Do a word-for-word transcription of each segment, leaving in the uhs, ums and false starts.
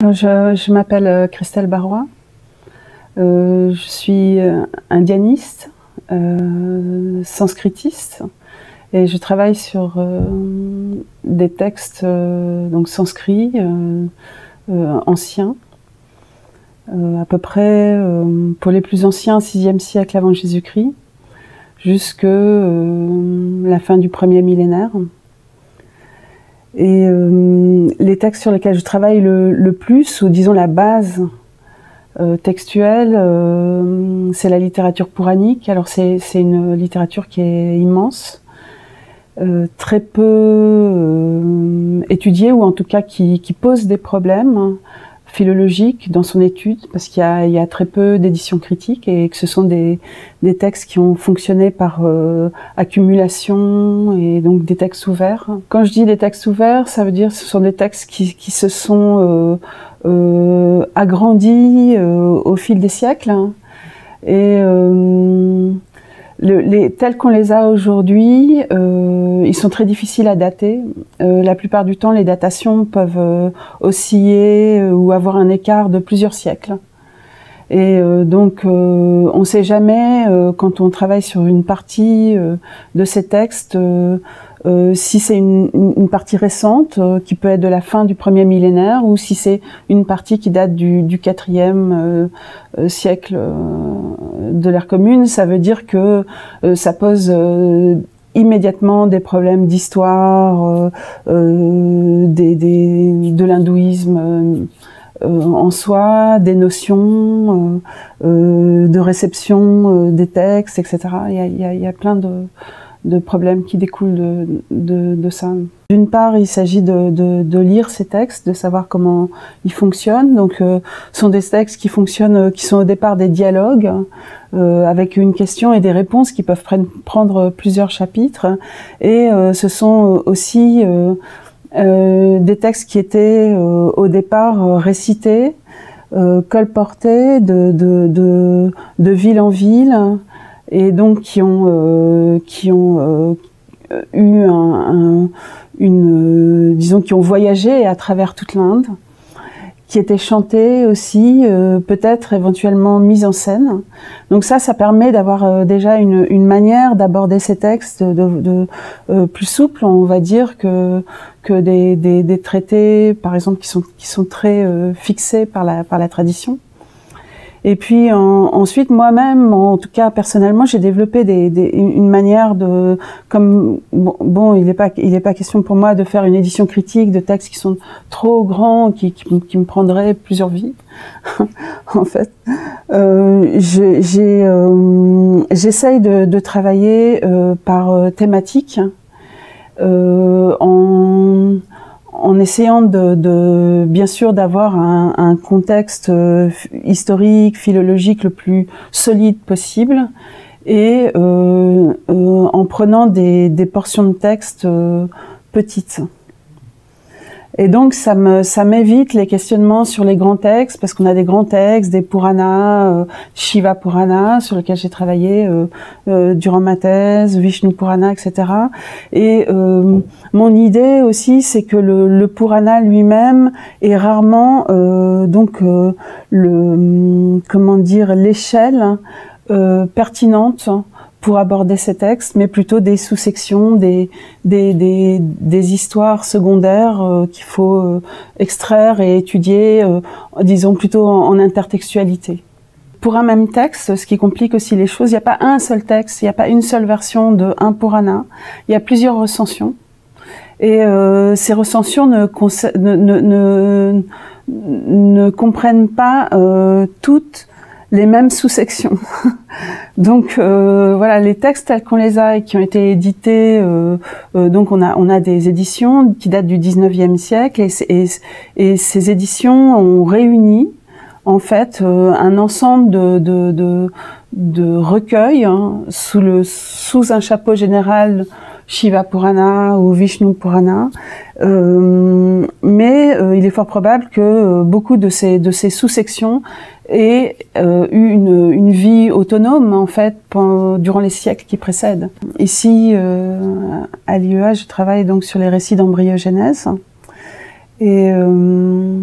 Je, je m'appelle Christelle Barrois, euh, je suis indianiste, euh, sanskritiste, et je travaille sur euh, des textes euh, donc sanskrits euh, euh, anciens, euh, à peu près euh, pour les plus anciens, sixième siècle avant Jésus-Christ, jusque euh, la fin du premier millénaire. Et euh, les textes sur lesquels je travaille le, le plus, ou disons la base euh, textuelle, euh, c'est la littérature pouranique. Alors c'est une littérature qui est immense, euh, très peu euh, étudiée, ou en tout cas qui, qui pose des problèmes philologiques dans son étude, parce qu'il y, y a très peu d'éditions critiques et que ce sont des, des textes qui ont fonctionné par euh, accumulation, et donc des textes ouverts. Quand je dis des textes ouverts, ça veut dire que ce sont des textes qui, qui se sont euh, euh, agrandis euh, au fil des siècles, et euh, Le, les, tels qu'on les a aujourd'hui, euh, ils sont très difficiles à dater. Euh, la plupart du temps, les datations peuvent euh, osciller euh, ou avoir un écart de plusieurs siècles. Et euh, donc, euh, on ne sait jamais, euh, quand on travaille sur une partie euh, de ces textes, euh, euh, si c'est une, une partie récente, euh, qui peut être de la fin du premier millénaire, ou si c'est une partie qui date du, du quatrième euh, euh, siècle euh, de l'ère commune. Ça veut dire que euh, ça pose euh, immédiatement des problèmes d'histoire, euh, euh, des, des, de l'hindouisme euh, Euh, en soi, des notions euh, euh, de réception euh, des textes, et cetera. Il y a, il y a, il y a plein de, de problèmes qui découlent de, de, de ça. D'une part, il s'agit de, de, de lire ces textes, de savoir comment ils fonctionnent. Donc, euh, ce sont des textes qui fonctionnent, qui sont au départ des dialogues, euh, avec une question et des réponses qui peuvent prendre plusieurs chapitres. Et euh, ce sont aussi euh, Euh, des textes qui étaient euh, au départ euh, récités, euh, colportés de, de, de, de ville en ville, et donc qui ont, euh, qui ont euh, eu un, un, une, euh, disons, qui ont voyagé à travers toute l'Inde, qui étaient chantés aussi, euh, peut-être éventuellement mis en scène. Donc ça, ça permet d'avoir euh, déjà une, une manière d'aborder ces textes de, de, euh, plus souple, on va dire, que, que des, des, des traités, par exemple, qui sont, qui sont très euh, fixés par la, par la tradition. Et puis en, ensuite, moi-même, en tout cas personnellement, j'ai développé des, des, une manière de, comme bon, bon il n'est pas, il n'est pas question pour moi de faire une édition critique de textes qui sont trop grands, qui, qui, qui me prendraient plusieurs vies, en fait. Euh, j'ai, euh, j'essaye de, de travailler euh, par euh, thématique, euh, en en essayant de, de bien sûr d'avoir un, un contexte euh, historique, philologique le plus solide possible, et euh, euh, en prenant des, des portions de texte euh, petites. Et donc ça me ça m'évite les questionnements sur les grands textes, parce qu'on a des grands textes, des Puranas, euh, Shiva Purana, sur lesquels j'ai travaillé euh, euh, durant ma thèse, Vishnu Purana, et cetera. Et euh, mon idée aussi, c'est que le, le Purana lui-même est rarement euh, donc euh, le comment dire l'échelle euh, pertinente pour aborder ces textes, mais plutôt des sous-sections, des, des, des, des histoires secondaires euh, qu'il faut euh, extraire et étudier, euh, disons plutôt en, en intertextualité. Pour un même texte, ce qui complique aussi les choses, il n'y a pas un seul texte, il n'y a pas une seule version de un Purana, il y a plusieurs recensions. Et euh, ces recensions ne, ne, ne, ne, ne comprennent pas euh, toutes les mêmes sous-sections. Donc euh, voilà, les textes tels qu'on les a et qui ont été édités, euh, euh, donc on a on a des éditions qui datent du dix-neuvième siècle, et, et, et ces éditions ont réuni en fait euh, un ensemble de de, de, de recueils, hein, sous le sous un chapeau général Shiva Purana ou Vishnu Purana, euh, mais euh, il est fort probable que euh, beaucoup de ces de ces sous-sections aient euh, eu une, une vie autonome en fait pendant, durant les siècles qui précèdent. Ici euh, à l'I E A, je travaille donc sur les récits d'embryogenèse, et euh,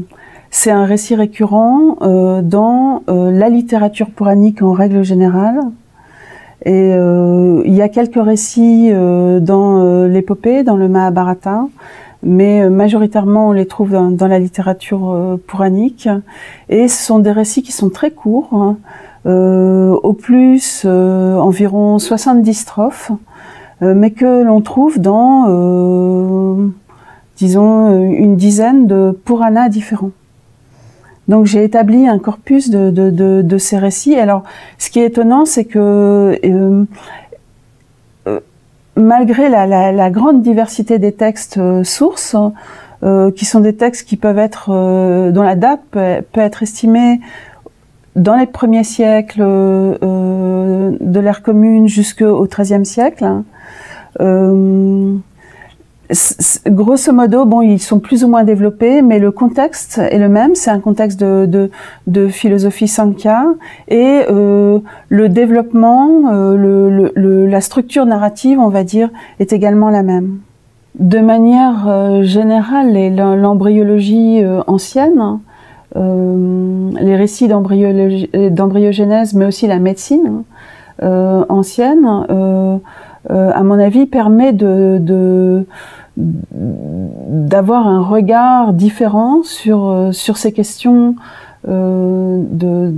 c'est un récit récurrent euh, dans euh, la littérature pouranique en règle générale. Et euh, il y a quelques récits euh, dans euh, l'épopée, dans le Mahabharata, mais euh, majoritairement on les trouve dans, dans la littérature euh, pouranique. Et ce sont des récits qui sont très courts, hein, euh, au plus euh, environ soixante-dix strophes, euh, mais que l'on trouve dans, euh, disons, une dizaine de Puranas différents. Donc j'ai établi un corpus de, de, de, de ces récits. Alors, ce qui est étonnant, c'est que euh, euh, malgré la, la, la grande diversité des textes euh, sources, euh, qui sont des textes qui peuvent être, euh, dont la date peut, peut être estimée dans les premiers siècles euh, de l'ère commune jusqu'au treizième siècle, hein, euh, grosso modo, bon, ils sont plus ou moins développés, mais le contexte est le même. C'est un contexte de, de, de philosophie Sankhya, et euh, le développement, euh, le, le, le, la structure narrative, on va dire, est également la même. De manière euh, générale, l'embryologie euh, ancienne, euh, les récits d'embryogenèse, mais aussi la médecine euh, ancienne, euh, euh, à mon avis, permet de, de d'avoir un regard différent sur, sur ces questions euh, de,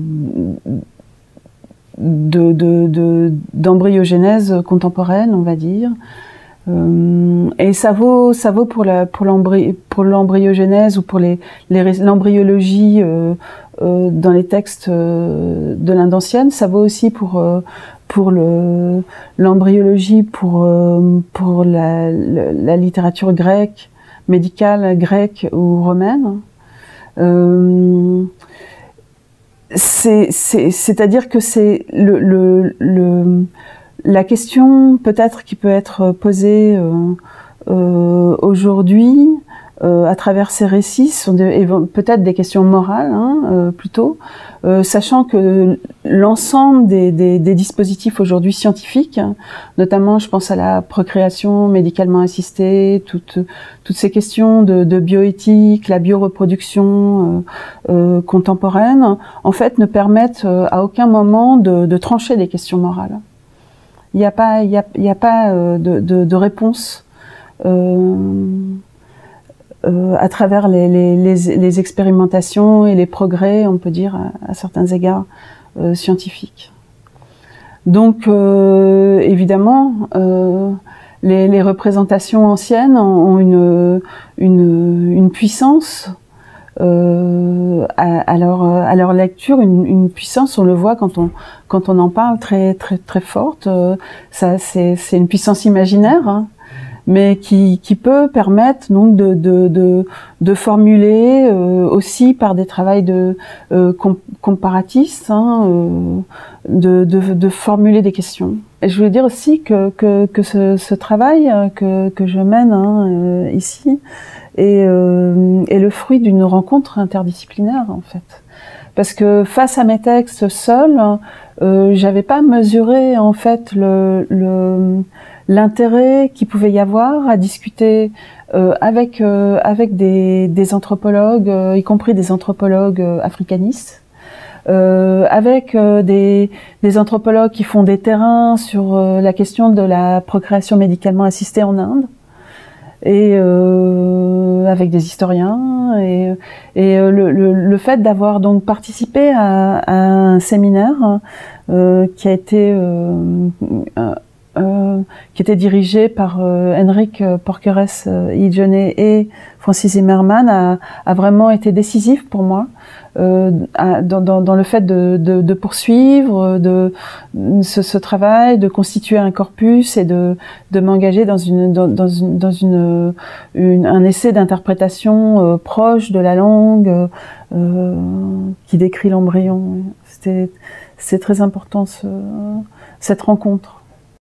de, de, de, d'embryogenèse contemporaine, on va dire. Euh, et ça vaut, ça vaut pour la, pour l'embry, pour l'embryogenèse ou pour les, les, l'embryologie euh, euh, dans les textes euh, de l'Inde ancienne. Ça vaut aussi pour euh, pour le l'embryologie, pour euh, pour la, la, la littérature grecque, médicale grecque ou romaine. Euh, c'est, c'est, c'est-à-dire que c'est le, le, le la question peut-être qui peut être posée euh, euh, aujourd'hui euh, à travers ces récits sont peut-être des questions morales, hein, euh, plutôt, euh, sachant que l'ensemble des, des, des dispositifs aujourd'hui scientifiques, hein, notamment je pense à la procréation médicalement assistée, toutes, toutes ces questions de, de bioéthique, la bioreproduction euh, euh, contemporaine, en fait ne permettent euh, à aucun moment de, de trancher des questions morales. Il n'y a pas, il y a, il y a pas euh, de, de, de réponse euh, euh, à travers les, les, les, les expérimentations et les progrès, on peut dire, à, à certains égards euh, scientifiques. Donc, euh, évidemment, euh, les, les représentations anciennes ont une, une, une puissance Euh, à, à, leur, à leur lecture, une, une puissance, on le voit quand on, quand on en parle, très, très, très forte. Euh, ça, c'est, c'est une puissance imaginaire, hein, mais qui, qui peut permettre donc de, de, de, de formuler euh, aussi par des travaux de, euh, com comparatistes, hein, euh, de, de, de formuler des questions. Et je voulais dire aussi que, que, que ce, ce travail que, que je mène hein, euh, ici, Et, euh, et le fruit d'une rencontre interdisciplinaire en fait, parce que face à mes textes seuls, euh, j'avais pas mesuré en fait le, le l'intérêt qu'il pouvait y avoir à discuter euh, avec euh, avec des, des anthropologues, euh, y compris des anthropologues euh, africanistes, euh, avec euh, des, des anthropologues qui font des terrains sur euh, la question de la procréation médicalement assistée en Inde, et euh, avec des historiens, et, et euh, le, le, le fait d'avoir donc participé à, à un séminaire euh, qui a été euh, euh, euh, qui était dirigé par euh, Henrik Porkeres Idjone et Francis Zimmermann a, a vraiment été décisif pour moi euh, à, dans, dans, dans le fait de, de, de poursuivre de ce, ce travail, de constituer un corpus et de, de m'engager dans une dans, dans une dans une, une un essai d'interprétation euh, proche de la langue euh, qui décrit l'embryon. C'était c'est très important ce, cette rencontre.